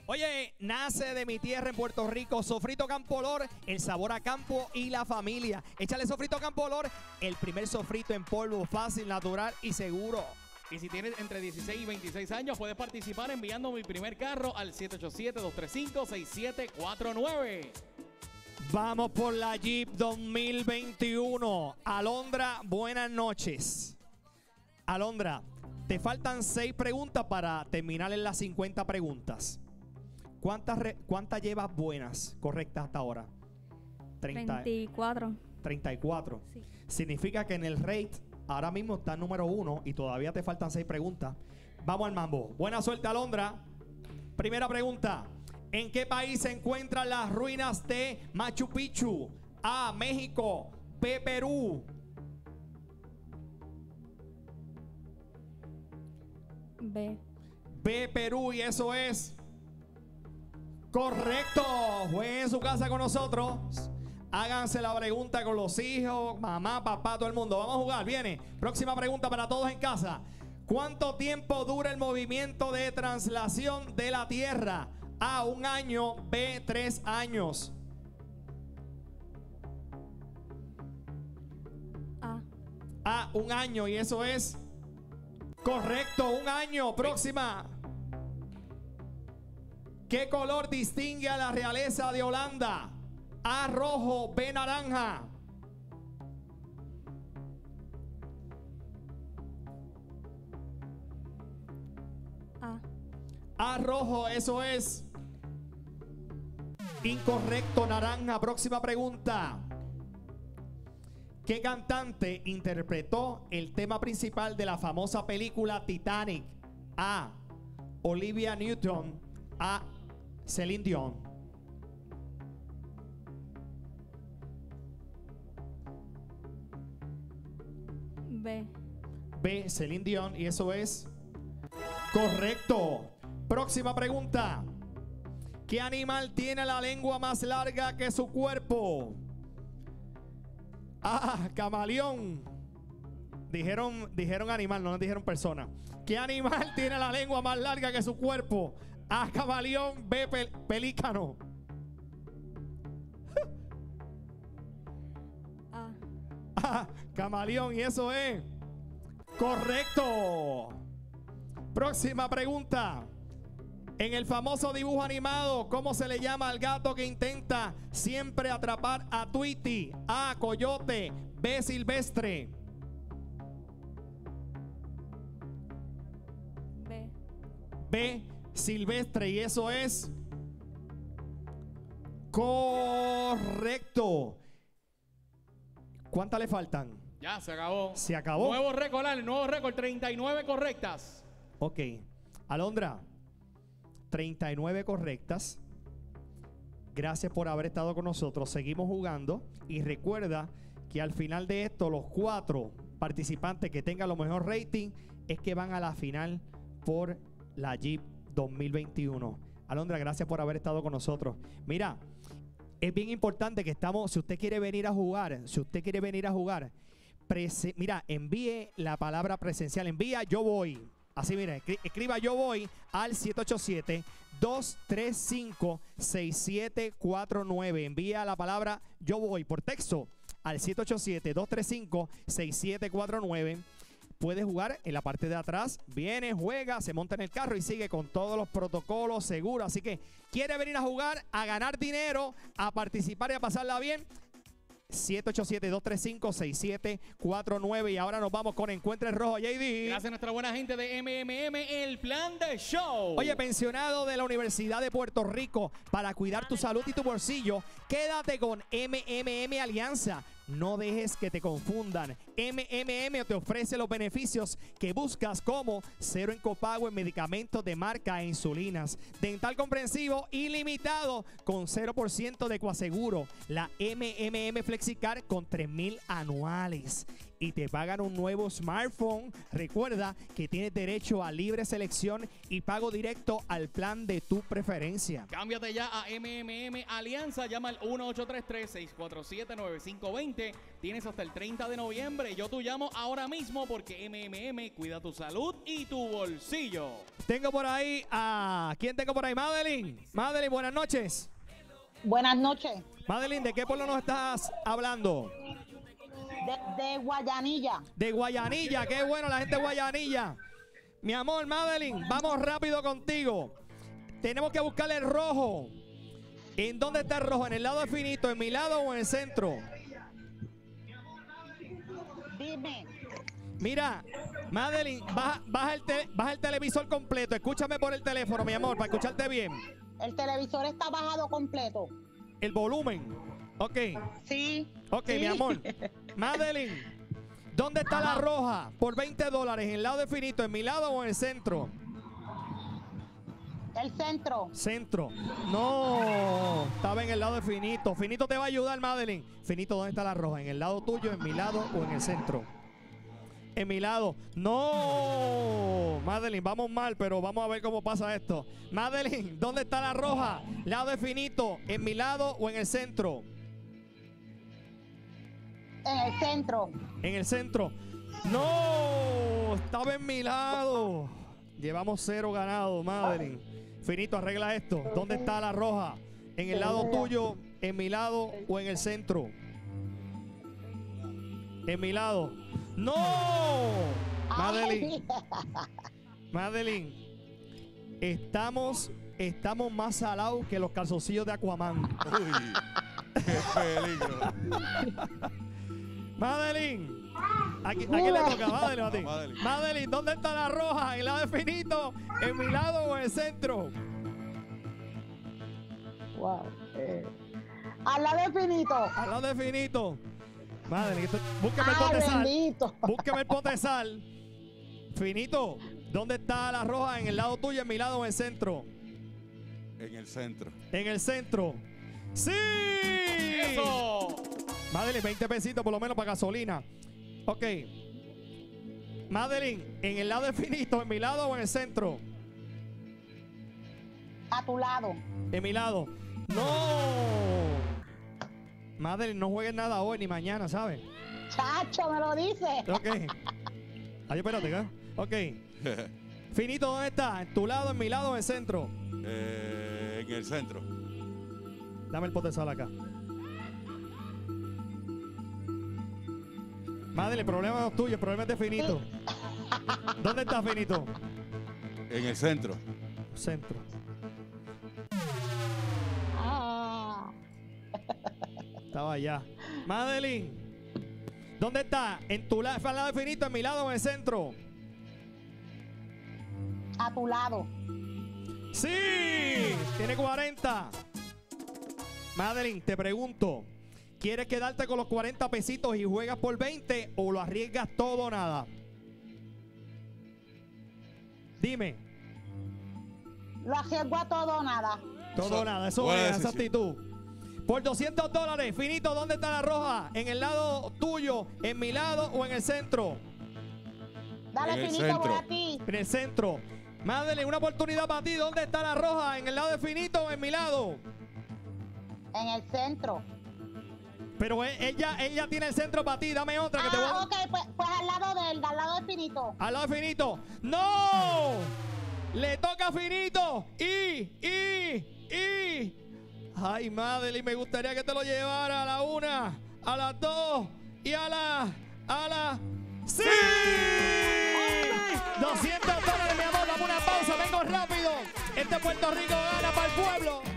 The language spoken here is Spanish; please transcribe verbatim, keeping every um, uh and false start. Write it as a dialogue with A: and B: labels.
A: Oye, nace de mi tierra en Puerto Rico, Sofrito Campo Olor, el sabor a campo y la familia. Échale Sofrito Campo Olor, el primer sofrito en polvo, fácil, natural y seguro.
B: Y si tienes entre dieciséis y veintiséis años, puedes participar enviando mi primer carro al siete ocho siete, dos tres cinco, seis siete cuatro nueve.
A: Vamos por la Jeep dos mil veintiuno. Alondra, buenas noches. Alondra, te faltan seis preguntas para terminar en las cincuenta preguntas. ¿Cuántas, re, ¿Cuántas llevas buenas, correctas hasta ahora?
C: treinta y cuatro.
A: treinta y cuatro.
C: Sí.
A: Significa que en el rate ahora mismo está número uno y todavía te faltan seis preguntas. Vamos al mambo. Buena suerte, Alondra. Primera pregunta. ¿En qué país se encuentran las ruinas de Machu Picchu? A, México. B, Perú.
C: B.
A: B, Perú, y eso es correcto. Jueguen en su casa con nosotros. Háganse la pregunta con los hijos, mamá, papá, todo el mundo. Vamos a jugar, viene. Próxima pregunta para todos en casa. ¿Cuánto tiempo dura el movimiento de traslación de la Tierra? A, un año. B, tres años.
C: A.
A: A, un año, y eso es correcto, un año. Próxima. ¿Qué color distingue a la realeza de Holanda? A, rojo. B, naranja.
C: A.
A: A, rojo, eso es incorrecto, naranja. Próxima pregunta. ¿Qué cantante interpretó el tema principal de la famosa película Titanic? A, Olivia Newton. A, Celine Dion.
C: B.
A: B, Celine Dion, y eso es correcto. Próxima pregunta. ¿Qué animal tiene la lengua más larga que su cuerpo? A, camaleón. Dijeron, dijeron animal, no nos dijeron persona. ¿Qué animal tiene la lengua más larga que su cuerpo? A, camaleón. B, pel pelícano.
C: A.
A: A, camaleón, y eso es correcto. Próxima pregunta. En el famoso dibujo animado, ¿cómo se le llama al gato que intenta siempre atrapar a Tweety? A, coyote. B, silvestre.
C: B.
A: B, silvestre, y eso es correcto. ¿Cuántas le faltan?
B: Ya, se acabó.
A: Se acabó.
B: Nuevo récord, Ale, nuevo récord, treinta y nueve correctas.
A: Ok. Alondra, treinta y nueve correctas. Gracias por haber estado con nosotros. Seguimos jugando. Y recuerda que al final de esto, los cuatro participantes que tengan lo mejor rating es que van a la final por la Jeep dos mil veintiuno. Alondra, gracias por haber estado con nosotros. Mira, es bien importante que estamos, si usted quiere venir a jugar, si usted quiere venir a jugar, mira, envíe la palabra presencial, envía yo voy. Así, mira, escriba yo voy al siete ocho siete, dos tres cinco, seis siete cuatro nueve. Envía la palabra yo voy por texto al siete ocho siete, dos tres cinco, seis siete cuatro nueve. Puede jugar en la parte de atrás, viene, juega, se monta en el carro y sigue con todos los protocolos seguros. Así que quiere venir a jugar, a ganar dinero, a participar y a pasarla bien. siete ocho siete, dos tres cinco, seis siete cuatro nueve. Y ahora nos vamos con Encuentre el Rojo, J D.
B: Gracias a nuestra buena gente de M M M, el plan de show.
A: Oye, pensionado de la Universidad de Puerto Rico, para cuidar tu salud y tu bolsillo, quédate con M M M Alianza. No dejes que te confundan. M M M te ofrece los beneficios que buscas, como cero en copago en medicamentos de marca e insulinas, dental comprensivo ilimitado con cero por ciento de coaseguro, la M M M FlexiCard con tres mil anuales y te pagan un nuevo smartphone. Recuerda que tienes derecho a libre selección y pago directo al plan de tu preferencia.
B: Cámbiate ya a M M M Alianza. Llama al uno ocho tres tres, seis cuatro siete, nueve cinco dos cero. Tienes hasta el treinta de noviembre. Yo te llamo ahora mismo porque M M M cuida tu salud y tu bolsillo.
A: Tengo por ahí a... ¿Quién tengo por ahí? Madeline. Madeline, buenas noches.
D: Buenas noches.
A: Madeline, ¿de qué pueblo nos estás hablando?
D: De, de Guayanilla.
A: De Guayanilla, qué bueno la gente de Guayanilla. Mi amor, Madeline, vamos rápido contigo. Tenemos que buscarle el rojo. ¿En dónde está el rojo? ¿En el lado finito, en mi lado o en el centro?
D: Dime.
A: Mira, Madeline, baja, baja, el te- baja el televisor completo. Escúchame por el teléfono, mi amor, para escucharte bien.
D: El televisor está bajado completo.
A: El volumen. Ok.
D: Sí.
A: Ok,
D: sí.
A: mi amor. Madeline, ¿dónde está la roja? Por veinte dólares, ¿en el lado de finito, en mi lado o en el centro?
D: El centro.
A: Centro. No, estaba en el lado de finito. Finito te va a ayudar, Madeline. Finito, ¿dónde está la roja? ¿En el lado tuyo, en mi lado o en el centro? En mi lado. No, Madeline, vamos mal, pero vamos a ver cómo pasa esto. Madeline, ¿dónde está la roja? ¿Lado de finito? ¿En mi lado o en el centro?
D: En el centro.
A: En el centro. No, estaba en mi lado. Llevamos cero ganados, Madeline. Finito, arregla esto. ¿Dónde está la roja? ¿En el lado tuyo, en mi lado o en el centro? En mi lado. ¡No! Madeline. Madeline. Estamos, estamos más salados que los calzoncillos de Aquaman.
E: Uy, qué peligro.
A: Madeline. ¿A qui- a quién le toca? Madeline, a ti.
E: Madeline.
A: Madeline, ¿dónde está la roja? ¿En el lado de finito? ¿En mi lado o en el centro?
D: Wow. Eh. Al lado finito.
A: Al lado de finito. Madeline, esto- búsqueme el
D: Ay,
A: pote de sal.
D: bendito.
A: Búsqueme el pote de sal. Finito, ¿dónde está la roja? ¿En el lado tuyo, en mi lado o en el centro?
E: En el centro.
A: En el centro. ¡Sí!
B: ¡Eso!
A: Madeline, veinte pesitos por lo menos para gasolina. Ok. Madeline, ¿en el lado de finito, en mi lado o en el centro?
D: A tu lado.
A: En mi lado. ¡No! Madeline, no juegues nada hoy ni mañana, ¿sabes?
D: Chacho, me lo dice.
A: Ok. Ay, espérate, ¿qué? Ok. Finito, ¿dónde está? ¿En tu lado, en mi lado o en el centro?
E: Eh, en el centro.
A: Dame el pote de sal acá. Madre, el problema no es tuyo, el problema es de Finito. ¿Dónde está Finito?
E: En el centro.
A: Centro.
D: Ah.
A: Estaba allá. Madeline, ¿dónde está? ¿En tu lado, al lado de Finito, en mi lado o en el centro?
D: A tu lado.
A: ¡Sí! Tiene cuarenta. Madeline, te pregunto, ¿quieres quedarte con los cuarenta pesitos y juegas por veinte o lo arriesgas todo o nada? Dime.
D: Lo arriesgo a todo o nada.
A: Todo o
E: Eso-
A: nada, eso
E: buena
A: es esa
E: decisión.
A: actitud. Por doscientos dólares, Finito, ¿dónde está la roja? ¿En el lado tuyo, en mi lado o en el centro?
D: Dale,
E: En el
D: finito,
E: centro.
D: voy a ti.
A: En el centro. Madeline, una oportunidad para ti. ¿Dónde está la roja? ¿En el lado de Finito o en mi lado?
D: En el centro.
A: Pero e- ella, ella tiene el centro para ti. Dame otra que te voy a...
D: Ah, ok, pues, pues al lado de él, al lado de finito.
A: Al lado de Finito. ¡No! Le toca a Finito. Y, y, y. Ay, Madeline, me gustaría que te lo llevara a la una, a las dos y a la, a la... ¡Sí! doscientos dólares, mi amor. Dame una pausa. Vengo rápido. Este Puerto Rico gana para el pueblo.